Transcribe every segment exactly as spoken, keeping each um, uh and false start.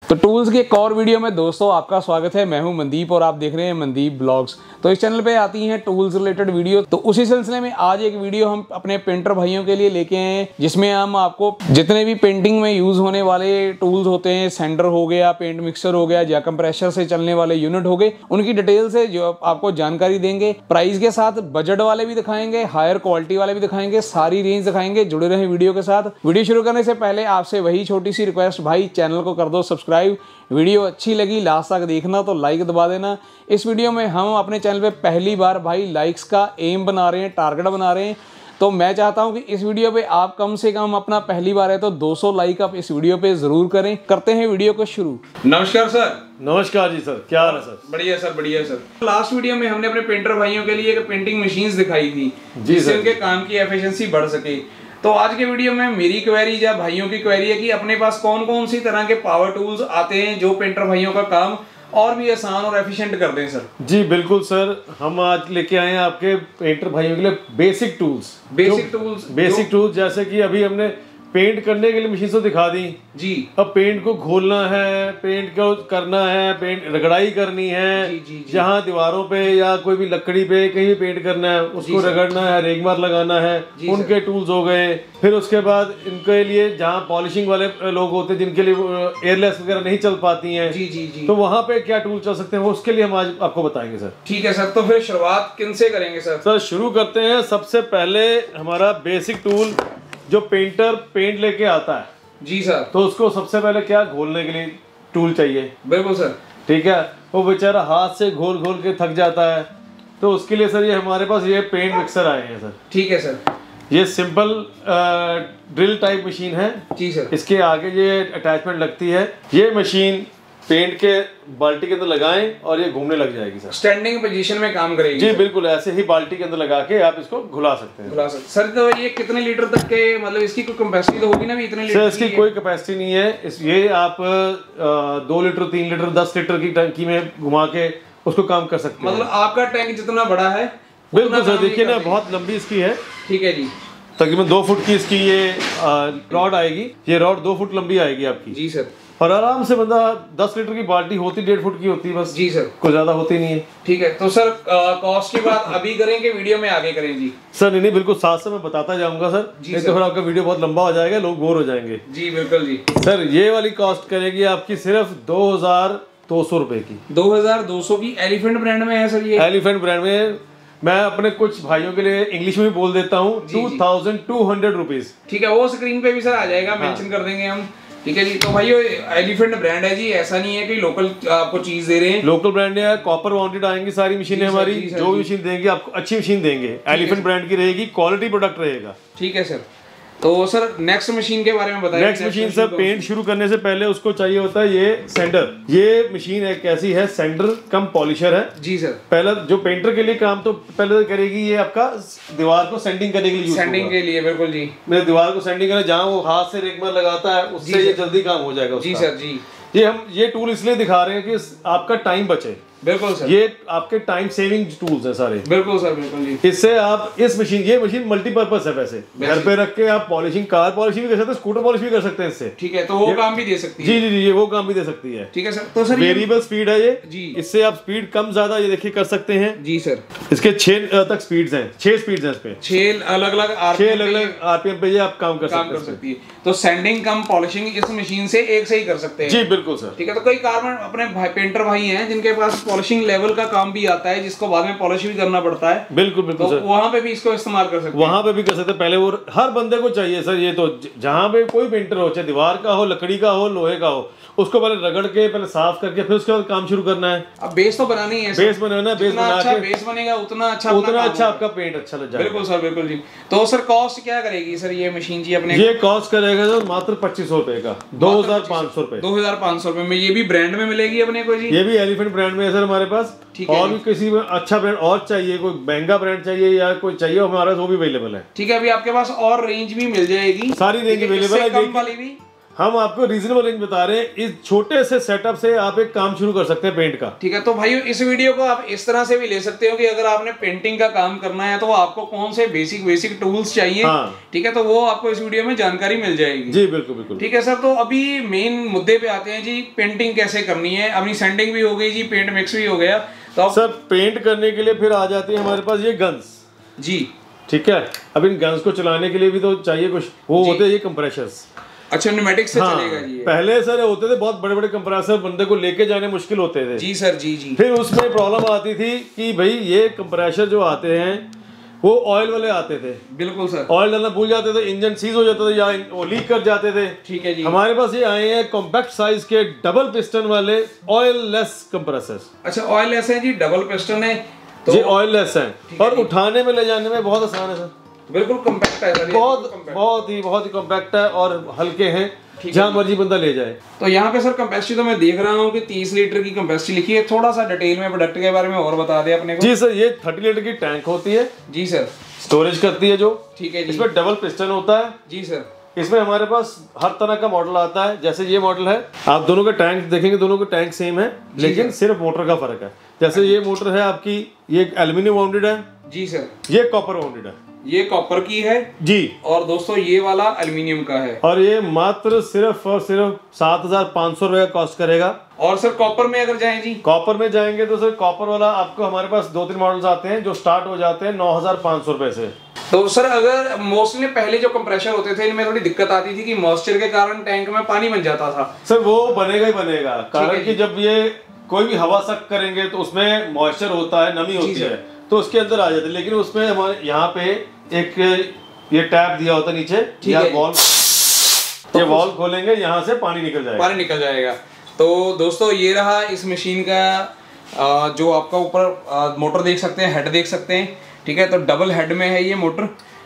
तो टूल्स के एक और वीडियो में दोस्तों आपका स्वागत है। मैं हूं मनदीप और आप देख रहे हैं मनदीप ब्लॉग्स। तो इस चैनल पे आती हैं टूल्स रिलेटेड वीडियो। तो उसी सिलसिले में आज एक वीडियो हम अपने पेंटर भाइयों के लिए लेके आए हैं, जिसमें हम आपको जितने भी पेंटिंग में यूज होने वाले टूल्स होते हैं, सेंडर हो गया, पेंट मिक्सर हो गया या कंप्रेसर से चलने वाले यूनिट हो गए, उनकी डिटेल से जो आपको जानकारी देंगे। प्राइस के साथ बजट वाले भी दिखाएंगे, हायर क्वालिटी वाले भी दिखाएंगे, सारी रेंज दिखाएंगे। जुड़े रहे वीडियो के साथ। वीडियो शुरू करने से पहले आपसे वही छोटी सी रिक्वेस्ट, भाई चैनल को कर दो सब्सक्राइब। वीडियो अच्छी लगी लास्ट तक देखना तो लाइक दबा देना। इस वीडियो में हम अपने चैनल पे पहली बार भाई लाइक्स का एम बना रहे हैं, टारगेट बना रहे हैं। तो मैं चाहता हूं कि इस वीडियो पे आप कम से कम अपना पहली बार है तो दो सौ लाइक आप इस वीडियो पे जरूर करें। करते हैं वीडियो को शुरू। नमस्कार सर। नमस्कार जी सर, क्या हाल है सर? बढ़िया सर, बढ़िया सर। लास्ट वीडियो में हमने अपने पेंटर भाइयों के लिए एक पेंटिंग मशीन्स दिखाई थी जिससे उनके काम की एफिशिएंसी बढ़ सके। तो आज के वीडियो में मेरी क्वेरी या भाइयों की क्वेरी है कि अपने पास कौन कौन सी तरह के पावर टूल्स आते हैं जो पेंटर भाइयों का काम और भी आसान और एफिशिएंट कर दें सर। जी बिल्कुल सर, हम आज लेके आए हैं आपके पेंटर भाइयों के लिए basic tools. Basic tools basic tools जैसे कि अभी हमने पेंट करने के लिए मशीन तो दिखा दी जी। अब पेंट को घोलना है, पेंट को करना है, पेंट रगड़ाई करनी है, जी, जी, जी। जहाँ दीवारों पे या कोई भी लकड़ी पे कहीं भी पेंट करना है उसको रगड़ना है, रेगमार लगाना है, उनके टूल्स हो गए। फिर उसके बाद इनके लिए जहाँ पॉलिशिंग वाले लोग होते हैं जिनके लिए एयरलेस वगैरह नहीं चल पाती हैं, जी जी जी, तो वहाँ पे क्या टूल चल सकते हैं वो उसके लिए हम आज आपको बताएंगे सर। ठीक है सर। तो फिर शुरुआत किन से करेंगे सर? सर शुरू करते हैं। सबसे पहले हमारा बेसिक टूल जो पेंटर पेंट लेके आता है जी सर, तो उसको सबसे पहले क्या घोलने के लिए टूल चाहिए। बिल्कुल सर। ठीक है, वो बेचारा हाथ से घोल घोल के थक जाता है, तो उसके लिए सर ये हमारे पास ये पेंट मिक्सर आए हैं सर। ठीक है सर। ये सिंपल ड्रिल टाइप मशीन है जी सर। इसके आगे ये अटैचमेंट लगती है। ये मशीन पेंट के बाल्टी के अंदर लगाएं और ये घूमने लग जाएगी सर। स्टैंडिंग पोजीशन में काम करेगी जी बिल्कुल, ऐसे ही बाल्टी के अंदर लगा के आप इसको घुला सकते हैं। घुला सकते सर। तो ये कितने लीटर तक के, मतलब इसकी कोई कैपेसिटी तो होगी ना भी इतने लीटर? सर इसकी कोई कैपेसिटी नहीं है। इस ये आप आ, दो लीटर तीन लीटर दस लीटर की टंकी में घुमा के उसको काम कर सकते हैं। मतलब आपका टैंक जितना बड़ा है बिल्कुल सर। देखिए ना, बहुत लंबी इसकी है। ठीक है जी। तकरीबन दो फुट की इसकी ये रॉड आएगी। ये रॉड दो फुट लंबी आएगी आपकी जी सर। और आराम से बंदा दस लीटर की बाल्टी होती डेढ़ फुट की होती है बस। जी सर। कोई ज्यादा होती नहीं है। ठीक है। तो सर कॉस्ट की बात अभी करेंगे, वीडियो में आगे करें जी? सर नहीं नहीं, बिल्कुल साथ से मैं बताता जाऊंगा सर, नहीं तो फिर आपका वीडियो बहुत लंबा हो जाएगा, लोग बोर हो जाएंगे। जी बिल्कुल जी। सर ये वाली कॉस्ट करेगी आपकी सिर्फ दो हजार दो सौ रुपए की। दो हजार दो सौ की एलिफेंट ब्रांड में है सर ये? एलिफेंट ब्रांड में। मैं अपने कुछ भाइयों के लिए इंग्लिश में भी बोल देता हूँ, two thousand two hundred rupees. ठीक है, वो स्क्रीन पे भी सर आ जाएगा, मेंशन कर देंगे हम। ठीक है जी। तो भाइयों एलिफेंट ब्रांड है जी, ऐसा नहीं है कि लोकल आपको चीज दे रहे हैं। लोकल ब्रांड है, कॉपर वाउंडेड आएंगी सारी मशीनें हमारी। जो भी मशीन देंगे आपको अच्छी मशीन देंगे, एलिफेंट ब्रांड की रहेगी, क्वालिटी प्रोडक्ट रहेगा। ठीक है सर। तो सर नेक्स्ट मशीन के बारे में बताइए। नेक्स्ट मशीन सर, पेंट शुरू करने से पहले उसको चाहिए होता है ये सेंडर। ये मशीन एक ऐसी है, सेंडर कम पॉलिशर है जी सर। पहला जो पेंटर के लिए काम तो पहले करेगी, ये आपका दीवार को सेंडिंग करने के लिए, सेंडिंग के लिए। बिल्कुल जी। मेरे दीवार को सेंडिंग करना, जहाँ वो हाथ से रेगमार लगाता है उससे ये जल्दी काम हो जाएगा जी सर जी। ये हम ये टूल इसलिए दिखा रहे हैं कि आपका टाइम बचे। बिल्कुल सर। ये आपके टाइम सेविंग टूल्स हैं सारे। बिल्कुल सर, बिल्कुल जी। इससे आप इस मशीन, ये मशीन मल्टीपर्पज है वैसे, घर पे रख के आप पॉलिशिंग, कार पॉलिशिंग भी कर सकते हैं, स्कूटर पॉलिश भी कर सकते हैं इससे। ठीक है, तो वो काम भी दे सकती है। जी जी जी, ये वो काम भी दे सकती है। ठीक है सर। तो सर वेरिएबल स्पीड है ये जी। इससे आप स्पीड कम ज्यादा ये देखिए कर सकते हैं जी सर। इसके छह तक स्पीड्स हैं, छह स्पीड्स हैं इसपे, छह अलग अलग छह अलग अलग आरपीएम पे ये आप काम कर काम कर सकती है। तो सेंडिंग कम पॉलिशिंग इस मशीन से एक से ही कर सकते हैं। जी बिल्कुल सर। ठीक है। तो कई कारबन अपने भाई पेंटर भाई हैं जिनके पास पॉलिशिंग लेवल का काम भी आता है, जिसको बाद में पॉलिश भी करना पड़ता है। बिल्कुल बिल्कुल तो सर, वहां पे भी इसको इस्तेमाल कर सकते हैं। वहां पे भी कर सकते हैं। पहले वो हर बंदे को चाहिए सर ये, तो जहां पे कोई पेंटर हो, चाहे दीवार का हो, लकड़ी का हो, लोहे का हो, उसको पहले रगड़ के पहले साफ करके फिर उसके बाद काम शुरू करना है। अब बेस तो बनानी है, बेस बनाना है, बेस बना अच्छा के बेस बनेगा उतना अच्छा उतना अच्छा आपका पेंट अच्छा लग जाएगा। बिल्कुल सर, बिल्कुल जी। तो सर कॉस्ट क्या करेगी सर ये मशीन जी अपने? ये कॉस्ट करेगा सर मात्र पच्चीस सौ रुपए का, दो हजार पाँच सौ रुपए। दो हजार पाँच सौ रुपए में ये भी ब्रांड में मिलेगी अपने को जी? ये भी एलिफेंट ब्रांड में है सर हमारे पास। और भी किसी में अच्छा ब्रांड और चाहिए, कोई महंगा ब्रांड चाहिए या कोई चाहिए हमारा, वो भी अवेलेबल है। ठीक है। अभी आपके पास और रेंज भी मिल जाएगी, सारी रेंज अवेलेबल है। कम वाली भी हम आपको रीजनेबल रेंज बता रहे हैं। इस छोटे से सेटअप से आप एक काम शुरू कर सकते हैं पेंट का। ठीक है, तो भाइयों इस वीडियो को आप इस तरह से भी ले सकते हो कि अगर आपने पेंटिंग का काम करना है तो आपको कौन से बेसिक बेसिक टूल्स चाहिए, हाँ। ठीक है, तो वो आपको इस वीडियो में जानकारी मिल जाएगी। जी बिल्कुल बिल्कुल। ठीक है सर, तो अभी मेन मुद्दे पे आते हैं जी, पेंटिंग कैसे करनी है। अपनी सैंडिंग भी हो गई जी, पेंट मिक्स भी हो गया, तो सर पेंट करने के लिए फिर आ जाती है हमारे पास ये गन्स जी। ठीक है, अब इन गन्स को चलाने के लिए भी तो चाहिए कुछ, वो होते हैं ये कंप्रेशर्स। अच्छा, न्यूमेटिक से हाँ, चलेगा जी ये। पहले सर होते थे बहुत बड़े बड़े कंप्रेसर, बंदे को लेके जाने मुश्किल होते थे। जी सर, जी जी। फिर उसमें प्रॉब्लम आती थी कि भाई ये कंप्रेसर जो आते हैं वो ऑयल वाले आते थे। बिल्कुल सर। ऑयल डालना भूल जाते थे, इंजन सीज हो जाता था या वो लीक कर जाते थे। ठीक है जी। हमारे पास ये आए हैं कॉम्पैक्ट साइज के डबल पिस्टन वाले ऑयल लेस कंप्रेसर्स। अच्छा, ऑयल लेस है जी, डबल पिस्टन है तो जी ऑयल लेस है और उठाने में ले जाने में बहुत आसान है सर। बिल्कुल कॉम्पैक्ट है सर, बहुत बहुत ही बहुत ही कॉम्पैक्ट है और हल्के हैं, जहाँ मर्जी बंदा ले जाए। तो यहाँ पे सर कैपेसिटी तो मैं देख रहा हूँ कि तीस लीटर की कैपेसिटी लिखी है। थोड़ा सा डिटेल में प्रोडक्ट के बारे में और बता दे अपने को। जी सर, ये तीस लीटर की टैंक होती है। जी सर। स्टोरेज करती है जो। ठीक है जी। इसमें डबल पिस्टन होता है। जी सर। इसमें हमारे पास हर तरह का मॉडल आता है, जैसे ये मॉडल है, आप दोनों के टैंक देखेंगे, दोनों के टैंक सेम है, लेकिन सिर्फ मोटर का फर्क है। जैसे ये मोटर है आपकी, ये एल्यूमिनियम वाउंडेड है। जी सर। ये कॉपर वाउंडेड है। ये कॉपर की है जी। और दोस्तों ये वाला एल्यूमिनियम का है और ये मात्र सिर्फ और सिर्फ सात हजार पाँच सौ रुपए का कॉस्ट करेगा। और सर कॉपर में अगर जाएं जी, कॉपर में जाएंगे तो सर कॉपर वाला आपको हमारे पास दो तीन मॉडल्स आते हैं जो स्टार्ट हो जाते हैं नौ हजार पाँच सौ रुपए से। तो सर अगर मोस्टली पहले जो कंप्रेशर होते थे इनमें थोड़ी दिक्कत आती थी कि मॉइस्चर के कारण टैंक में पानी बन जाता था। सर वो बनेगा ही बनेगा, कारण कि जब ये कोई भी हवा सक करेंगे तो उसमें मॉइस्चर होता है, नमी होती है, तो उसके अंदर आ जाते हैं। लेकिन उसमें हमारे यहाँ पे एक ये टैप दिया होता है नीचे, या वॉल्व, ये वॉल्व खोलेंगे यहाँ से पानी निकल जाएगा। पानी निकल जाएगा। तो दोस्तों ये रहा इस मशीन का जो आपका ऊपर मोटर देख सकते हैं, हेड देख सकते हैं। ठीक है, तो डबल हेड में है ये मोटर,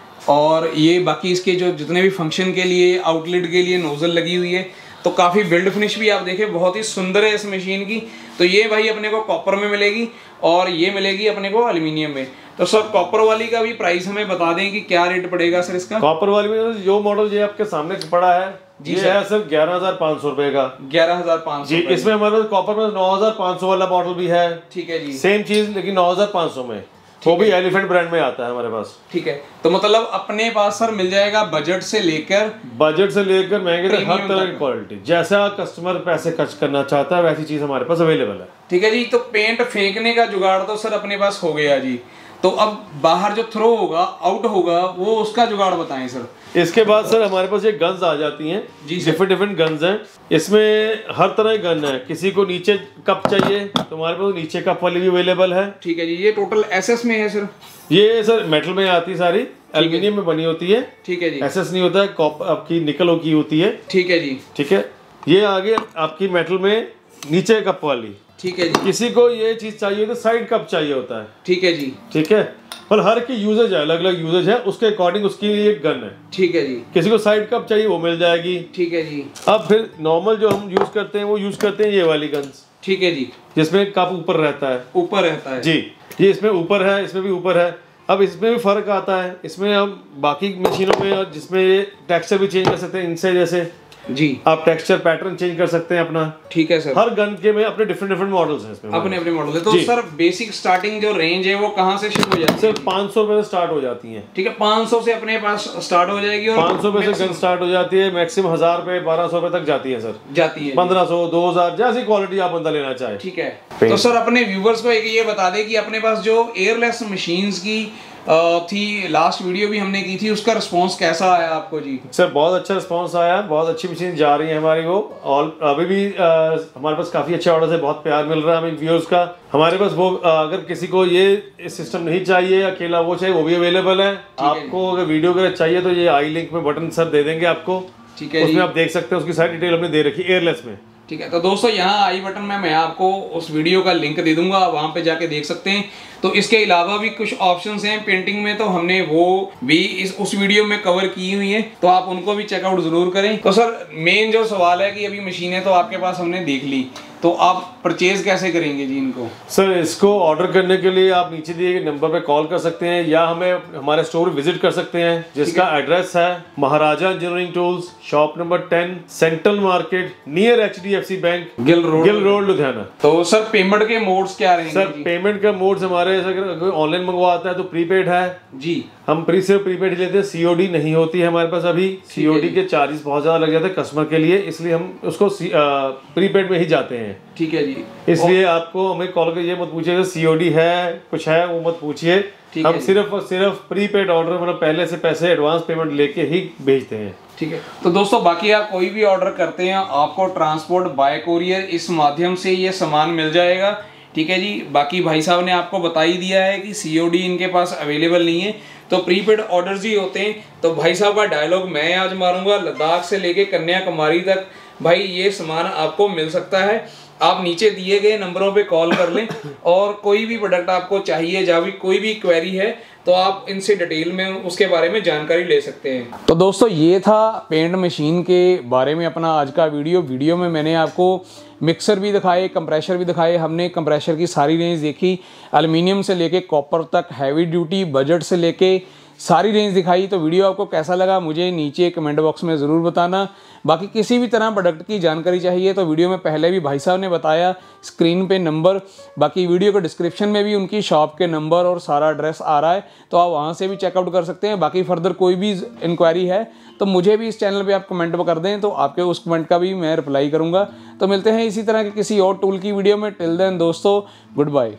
और ये बाकी इसके जो जितने भी फंक्शन के लिए, आउटलेट के लिए नोजल लगी हुई है। तो काफ़ी बिल्ड फिनिश भी आप देखें बहुत ही सुंदर है इस मशीन की। तो ये भाई अपने को कॉपर में मिलेगी और ये मिलेगी अपने को एल्यूमिनियम में। तो सर कॉपर वाली का भी प्राइस हमें बता दें कि क्या रेट पड़ेगा सर इसका। कॉपर वाली में जो मॉडल ये आपके सामने पड़ा है जी, ये है सिर्फ ग्यारह हजार पाँच सौ रुपए का। ग्यारह हजार पाँच सौ जी। इसमें हमारे पास कॉपर में नौ हजार पाँच सौ वाला मॉडल भी है। ठीक है जी। सेम चीज लेकिन नौ हजार पाँच सौ में, वो भी एलिफेंट ब्रांड में आता है हमारे पास। ठीक है, तो मतलब अपने पास सर मिल जाएगा बजट से लेकर बजट से लेकर महंगे तक हर तरह की क्वालिटी, जैसा कस्टमर पैसे खर्च करना चाहता है वैसी चीज हमारे पास अवेलेबल है। ठीक है जी। तो पेंट फेंकने का जुगाड़ तो सर अपने पास हो गया जी, तो अब बाहर जो थ्रो होगा, आउट होगा, वो उसका जुगाड़ बताएं सर। इसके बाद सर हमारे पास ये गन्स आ जाती हैं, डिफरेंट डिफरेंट गन्स हैं। इसमें हर तरह की गन है, किसी को नीचे कप चाहिए तो हमारे पास नीचे कप वाली भी अवेलेबल है। ठीक है जी। ये टोटल एसएस में है सर? ये सर मेटल में आती है, सारी एल्यूमिनियम में बनी होती है। ठीक है जी। एसएस नहीं होता है, कॉपर आपकी निकल की होती है। ठीक है जी। ठीक है, ये आगे आपकी मेटल में नीचे कप वाली। ठीक है जी। किसी को ये चीज चाहिए तो साइड कप चाहिए होता है। ठीक है जी। ठीक है, और हर की यूजेज है, अलग अलग यूजेज है, उसके अकॉर्डिंग उसकी एक गन है। ठीक है जी। किसी को साइड कप चाहिए वो मिल जाएगी। ठीक है जी। अब फिर नॉर्मल जो हम यूज करते हैं वो यूज करते हैं ये वाली गन्स। ठीक है जी। जिसमें कप ऊपर रहता है। ऊपर रहता है जी। ये इसमें ऊपर है, इसमें भी ऊपर है। अब इसमें भी फर्क आता है, इसमें हम बाकी मशीनों में और जिसमें ये टेक्सचर भी चेंज कर सकते हैं इनसे, जैसे जी आप टेक्सचर पैटर्न चेंज कर सकते हैं अपना। ठीक है सर। हर गन के में अपने डिफरेंट डिफरेंट मॉडल्स हैं इसमें, अपने अपने मॉडल है। तो सर बेसिक स्टार्टिंग जो रेंज है वो कहाँ से शुरू हो जाती है? सिर्फ पाँच सौ रुपए से स्टार्ट हो जाती है। ठीक है, पाँच सौ से अपने पास स्टार्ट हो जाएगी और पाँच सौ रुपए से गन स्टार्ट हो जाती है, मैक्सिमम हजार रुपए बारह सौ रुपए तक जाती है सर। जाती है पंद्रह सौ दो हजार जैसी क्वालिटी आप बंदा लेना चाहे। ठीक है। तो सर अपने व्यूवर्स को एक ये बता दें कि अपने पास जो एयरलेस मशीन्स की थी, लास्ट वीडियो भी हमने की थी, उसका रिस्पांस कैसा आया आपको जी? सर बहुत अच्छा रिस्पांस आया, बहुत अच्छी मशीन जा रही है हमारी वो, और अभी भी आ, हमारे पास काफी अच्छे ऑर्डर है, बहुत प्यार मिल रहा है हमें व्यूअर्स का। हमारे पास वो आ, अगर किसी को ये सिस्टम नहीं चाहिए, अकेला वो चाहिए, वो भी अवेलेबल है। आपको अगर वीडियो वगैरह चाहिए तो ये आई लिंक में बटन सर दे देंगे आपको। ठीक है, उसमें आप देख सकते हैं, उसकी सारी डिटेल हमने दे रखी है एयरलेस में। ठीक है, तो दोस्तों यहाँ आई बटन में मैं आपको उस वीडियो का लिंक दे दूंगा, वहां पे जाके देख सकते हैं। तो इसके अलावा भी कुछ ऑप्शंस हैं पेंटिंग में, तो हमने वो भी इस उस वीडियो में कवर की हुई है, तो आप उनको भी चेकआउट जरूर करें। तो सर मेन जो सवाल है कि अभी मशीनें तो आपके पास हमने देख ली, तो आप परचेज कैसे करेंगे जी इनको? सर इसको ऑर्डर करने के लिए आप नीचे दिए गए नंबर पे कॉल कर सकते हैं या हमें हमारे स्टोर विजिट कर सकते हैं, जिसका एड्रेस है Maharaja engineering tools, shop number ten, central market, near H D F C bank, Gill road, Gill road Ludhiana. तो सर पेमेंट के मोड्स क्या रहेंगे? सर पेमेंट का मोड्स हमारे, अगर ऑनलाइन मंगवाता है तो प्रीपेड है जी, हम प्री से प्रीपेड लेते हैं, सीओडी नहीं होती है हमारे पास अभी। सीओडी के चार्जेस बहुत ज्यादा लग जाते हैं कस्टमर के लिए, इसलिए हम उसको प्रीपेड में ही जाते हैं। ठीक है जी, इसलिए आपको हमें कॉल कर ये मत पूछिएगा सीओडी है कुछ है वो मत पूछिए, हम सिर्फ और सिर्फ प्रीपेड ऑर्डर मतलब पहले से पैसे एडवांस पेमेंट लेके ही भेजते हैं। ठीक है, तो दोस्तों बाकी आप कोई भी ऑर्डर करते हैं आपको ट्रांसपोर्ट बाय कोरियर इस माध्यम से ये सामान मिल जाएगा। ठीक है जी, बाकी भाई साहब ने आपको बता ही दिया है कि सीओडी इनके पास अवेलेबल नहीं है, तो प्रीपेड ऑर्डर्स ही होते हैं। तो भाई साहब का डायलॉग मैं आज मारूंगा, लद्दाख से लेके कन्याकुमारी तक भाई ये सामान आपको मिल सकता है। आप नीचे दिए गए नंबरों पे कॉल कर लें और कोई भी प्रोडक्ट आपको चाहिए या भी कोई भी क्वेरी है तो आप इनसे डिटेल में उसके बारे में जानकारी ले सकते हैं। तो दोस्तों ये था पेंट मशीन के बारे में अपना आज का वीडियो। वीडियो में मैंने आपको मिक्सर भी दिखाए, कंप्रेशर भी दिखाए। हमने कंप्रेशर की सारी रेंज देखी, एल्युमिनियम से लेके कॉपर तक, हैवी ड्यूटी, बजट से लेके सारी रेंज दिखाई। तो वीडियो आपको कैसा लगा मुझे नीचे कमेंट बॉक्स में ज़रूर बताना। बाकी किसी भी तरह प्रोडक्ट की जानकारी चाहिए तो वीडियो में पहले भी भाई साहब ने बताया, स्क्रीन पे नंबर, बाकी वीडियो के डिस्क्रिप्शन में भी उनकी शॉप के नंबर और सारा एड्रेस आ रहा है, तो आप वहाँ से भी चेकआउट कर सकते हैं। बाकी फर्दर कोई भी इंक्वायरी है तो मुझे भी इस चैनल पे आप कमेंट कर दें, तो आपके उस कमेंट का भी मैं रिप्लाई करूँगा। तो मिलते हैं इसी तरह के किसी और टूल की वीडियो में। टिल देन दोस्तों, गुड बाय।